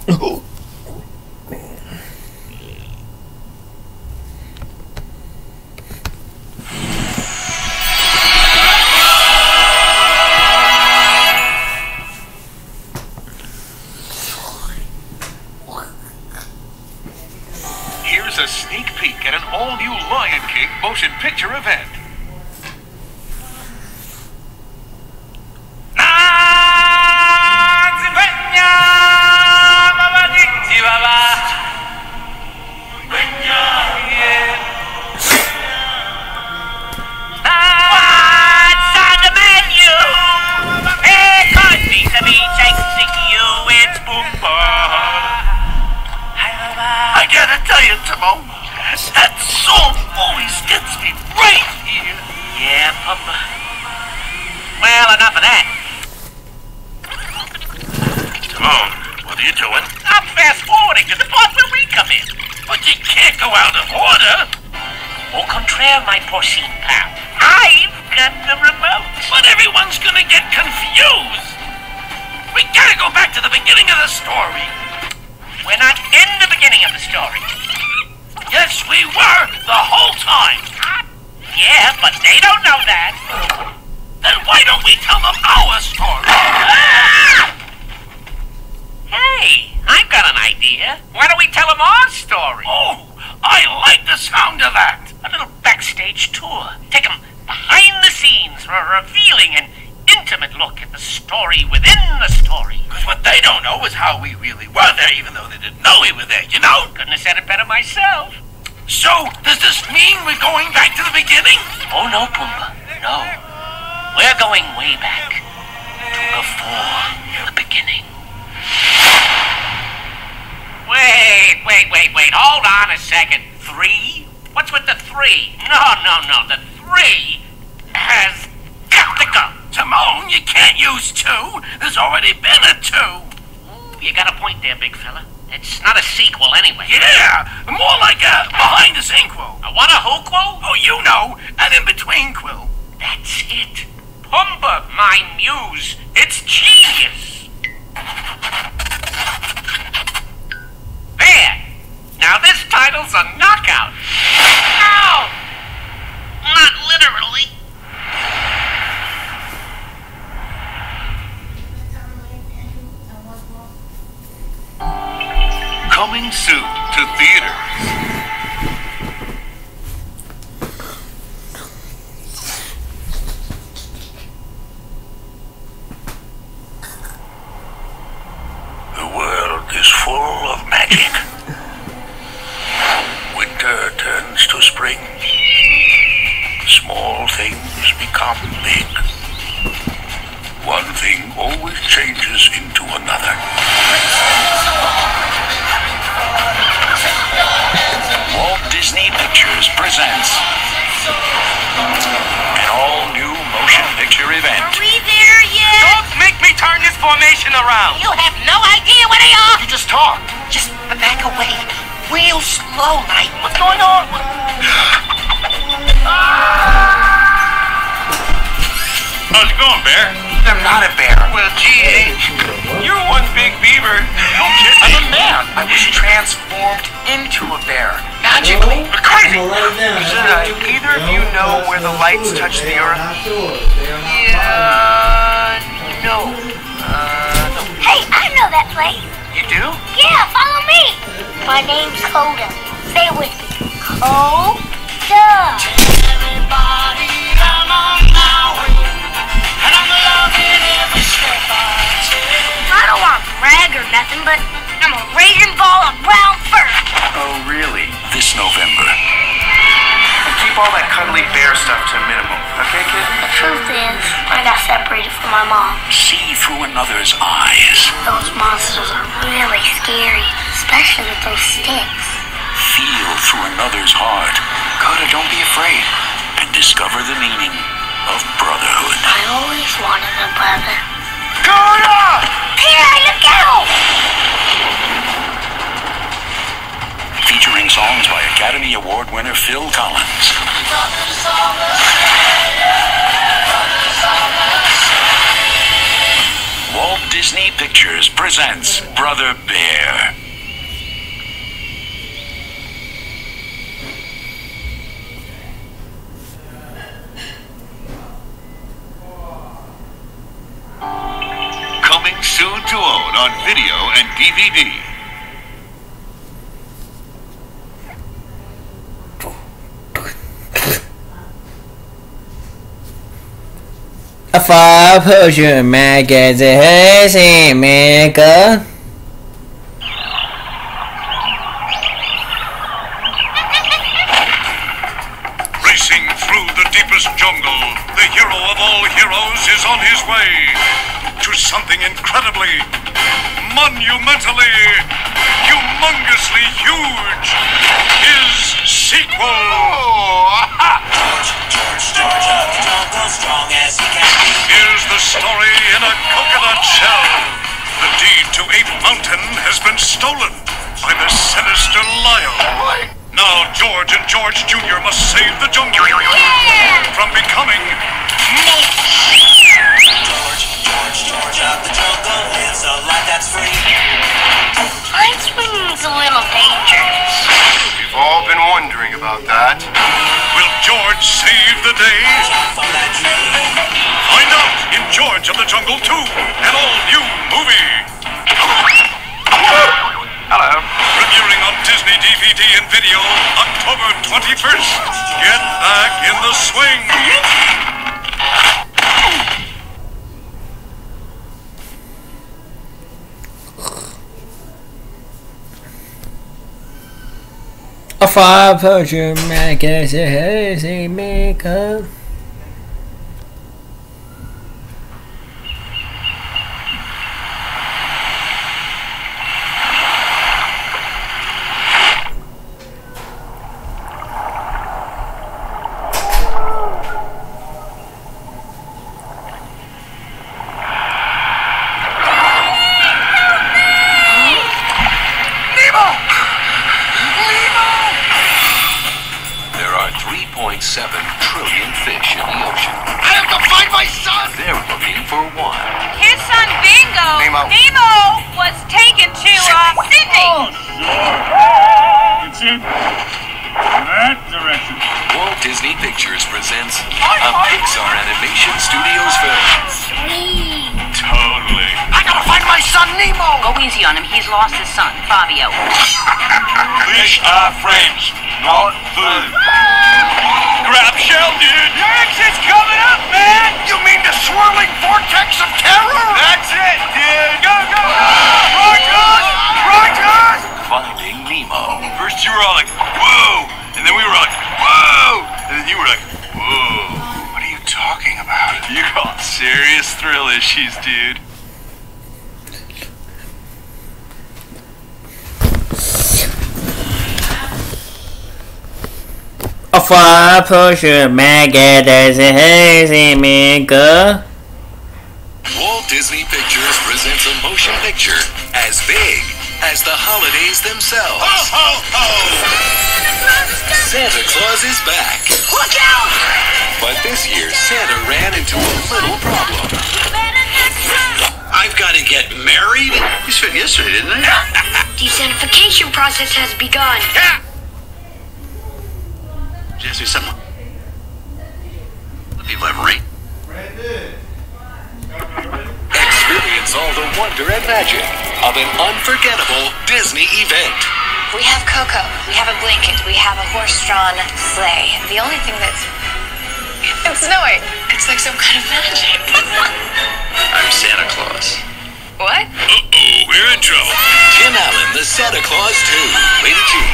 Here's a sneak peek at an all-new Lion King motion picture event. I gotta tell you, Timon, that song always gets me right here. Yeah, Papa. Well, enough of that. Timon, what are you doing? I'm fast-forwarding to the part where we come in. But you can't go out of order. Au contraire, my porcine pal. I've got the remote. But everyone's gonna get confused. We gotta go back to the beginning of the story. We're not in the beginning of the story. Yes, we were the whole time. Yeah, but they don't know that. Then why don't we tell them our story? Hey, I've got an idea. Why don't we tell them our story? Oh, I like the sound of that. A little backstage tour. Take them behind the scenes for a revealing and intimate look at the story within the story. Because what they don't know is how we really were there, even though they didn't know we were there, you know? Couldn't have said it better myself. So, does this mean we're going back to the beginning? Oh, no, Pumbaa. No. We're going way back to before the beginning. Wait. Hold on a second. 3? What's with the 3? No. The 3 has got to go. Timon, you can't use 2. There's already been a 2. Ooh, you got a point there, big fella. It's not a sequel anyway. Yeah, more like a behind the sequel. What, a who-quel? Oh, you know, an in-between quill. That's it. Pumbaa, my muse. It's genius. There. Now this title's a knockout. Ow! Not literally. Coming soon to theaters. The world is full of magic. Winter turns to spring. Small things become big. One thing always changes into another. Walt Disney Pictures presents an all-new motion picture event. Are we there yet? Don't make me turn this formation around. You have no idea where they are. You just talk. Just back away. Real slow, like. What's going on? How's it going, Bear? I'm not a bear. Well, gee, you're one big beaver. No kidding. I'm a man. I was transformed into a bear. Magically. Crazy. Either of you know where the lights touch the earth? No. Hey, I know that place. You do? Yeah, follow me. My name's Coda. Say it with me. Coda. Everybody, come on now. And I'm loving every step I take. I don't want to brag or nothing, but I'm a raging ball of brown fur. Oh, really? This November. Keep all that cuddly bear stuff to a minimum. Okay, kid? The truth is, I got separated from my mom. See through another's eyes. Those monsters are really scary, especially with those sticks. Feel through another's heart. Coda, don't be afraid. And discover the meaning of brotherhood. I always wanted a brother. Coda! Peter, look out! Featuring songs by Academy Award winner Phil Collins. Walt Disney Pictures presents Brother Bear. Coming soon to own on video and DVD. A Far Persian magazine maker. Racing through the deepest jungle, the hero of all heroes is on his way to something incredibly, monumentally, humongously huge. His sequel. Here's the story in a coconut shell. The deed to Ape Mountain has been stolen by the sinister Lyle. Now George and George Jr. must save the jungle from becoming Mulch. George of the jungle lives a life that's free. Iceman's a little dangerous. We've all been wondering about that. Will George save the day? Find out in George of the Jungle 2, an all-new movie. Hello. Premiering on Disney DVD and video October 21st. Get back in the swing. A Far Persian magazine maker. Lost his son, Fabio. Fish are friends, not food. Grab shell, dude! Your exit's coming up, man! You mean the swirling vortex of terror? That's it, dude! Go, go! Rogers! Rogers! Finding Nemo. First you were all like, whoa! And then we were like, whoa! And then you were like, whoa. What are you talking about? You got serious thrill issues, dude. A Far Persian magazine maker. Walt Disney Pictures presents a motion picture as big as the holidays themselves. Ho, ho, ho! Santa Claus is back. Look out! But this year, Santa ran into a little problem. I've got to get married? You said yesterday, didn't I? Desanitification process has begun. Yeah! Just do something. People have rain. Experience all the wonder and magic of an unforgettable Disney event. We have Coco, we have a blanket, we have a horse-drawn sleigh. The only thing that's... It's snowing. It's like some kind of magic. I'm Santa Claus. What? Uh-oh, we're in trouble. Tim Allen, the Santa Claus 2. Rated G.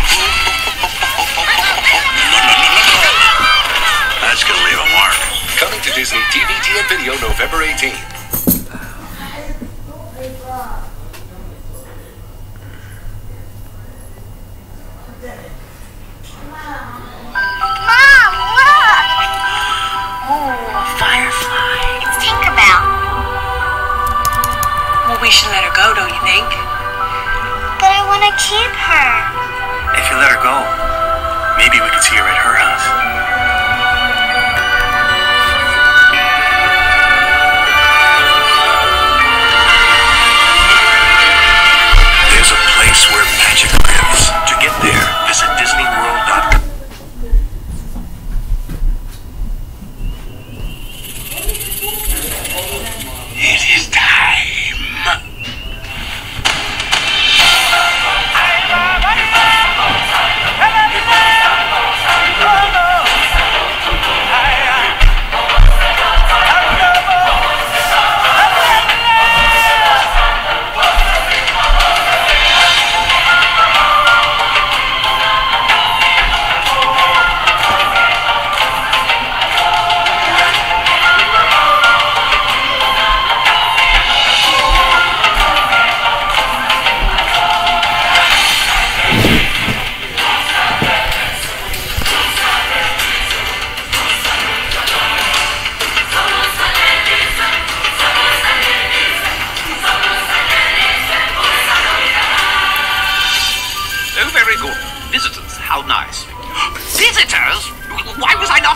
That's gonna leave a mark. Coming to Disney DVD and video November 18th. Mom, look! Oh, a firefly. It's Tinkerbell. Well, we should let her go, don't you think? But I want to keep her. If you let her go, maybe we could see her at her house.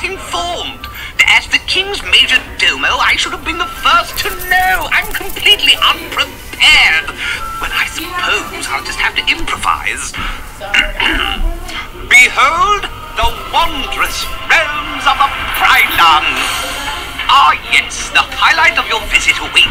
informed. As the king's major domo, I should have been the first to know. I'm completely unprepared. Well, I suppose I'll just have to improvise. Behold the wondrous realms of the Pride Land. Ah, yes, the highlight of your visit awaits